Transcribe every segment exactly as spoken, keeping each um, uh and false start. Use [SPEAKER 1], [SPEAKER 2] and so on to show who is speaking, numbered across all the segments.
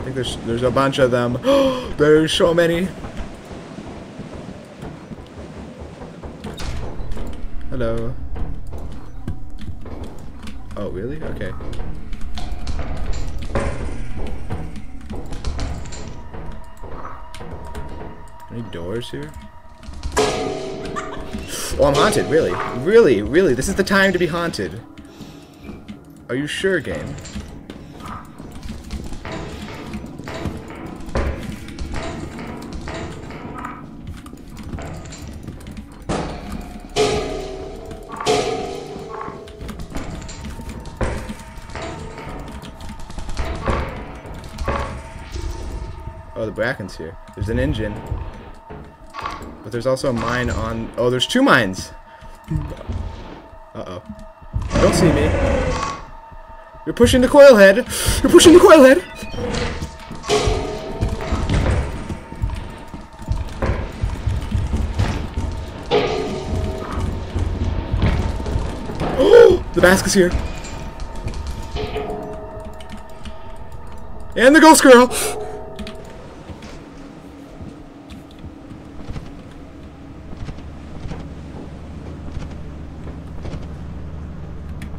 [SPEAKER 1] think there's there's a bunch of them. There's so many. Hello. Oh, really? Okay. Any doors here? Oh, I'm haunted, really? Really? Really? This is the time to be haunted. Are you sure, game? Oh, the Bracken's here. There's an engine. But there's also a mine on... Oh, there's two mines! Uh-oh. Don't see me. You're pushing the coil head! You're pushing the coil head! Oh! The mask is here. And the ghost girl!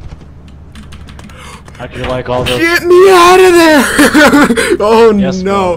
[SPEAKER 2] How'd you like all those?
[SPEAKER 1] Get me out of there! Oh
[SPEAKER 2] Yes,
[SPEAKER 1] no!